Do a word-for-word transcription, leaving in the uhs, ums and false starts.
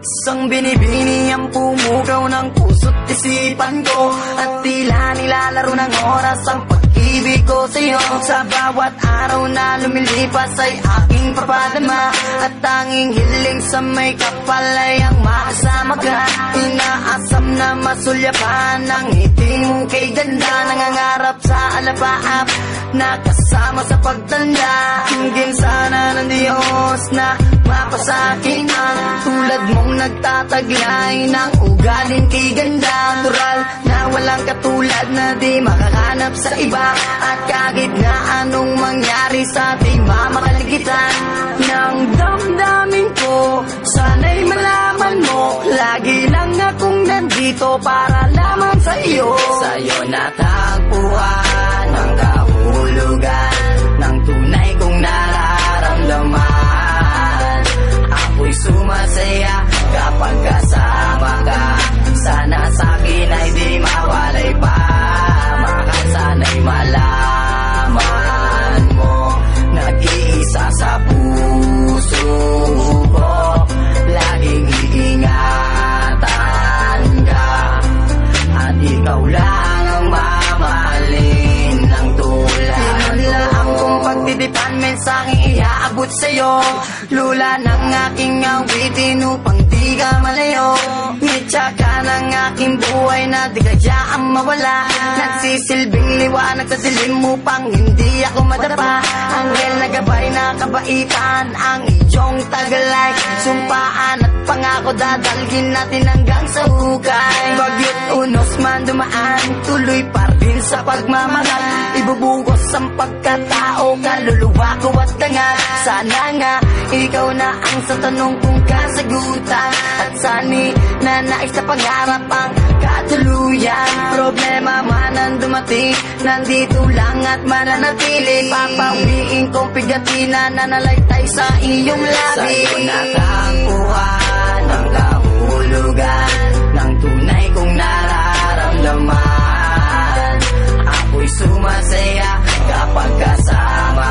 Isang binibini ang pumugaw ng puso't isipan ko, at tila nilalaro ng oras ang pag-ibig ko sa'yo. Sa bawat araw na lumilipas ay aking papadama, at tanging hiling sa may kapal ay ang makasama ka. Inaasam na masulyapan ang ngiti mong kay ganda, nangangarap sa alapaap na kasama sa pagtanda. Hingin sana ng Diyos na mapasakin ang tulad mong nagtataglay ng ugaling kay ganda. Natural na walang katulad na di makakanap sa iba, at kahit na anong mangyari sa ating mamamaligitan ng damdamin ko, sana'y malaman mo lagi lang akong nandito para lamang sa iyo. Sa'yo natagpuan ang kahulugan ng tunay kong nararamdaman. Ako'y sumasaya kapag kasama ka, sana sa'kin ay di mawalay pa. Maka sana'y malaman mo, nag-iisa sa puso ko, laging iingatan ka, at ikaw lang ang mamahalin ng tulad. Pinulaang kong pagtitipan, mensaheng iaabot sa'yo, lula ng aking awitin upang di ka malayo. Ngitsa ka ng aking buhay na di kayaan mawala, nagsisilbing liwanag sa dilim upang hindi ako madapa. Anghel na gabay na kabaitan ang iyong tagalay, sumpaan at pangako dadalhin natin hanggang sa hukay. Bagyot unos man dumaan, tuloy pa rin sa pagmamahal, ibubugos ang pagkatao, kaluluwa ko at tanga. Sana nga ikaw na ang sa tanong kong kasagutan, at sani na nais sa pangarap ang katuluyan. Problema man ang dumating, nandito lang at mananatili. Papawiin kong pigati na nanalaytay sa iyong labi. Sa'yo natagpuan ang kahulugan ng tunay kong nararamdaman. Ako'y sumasaya kapag kasama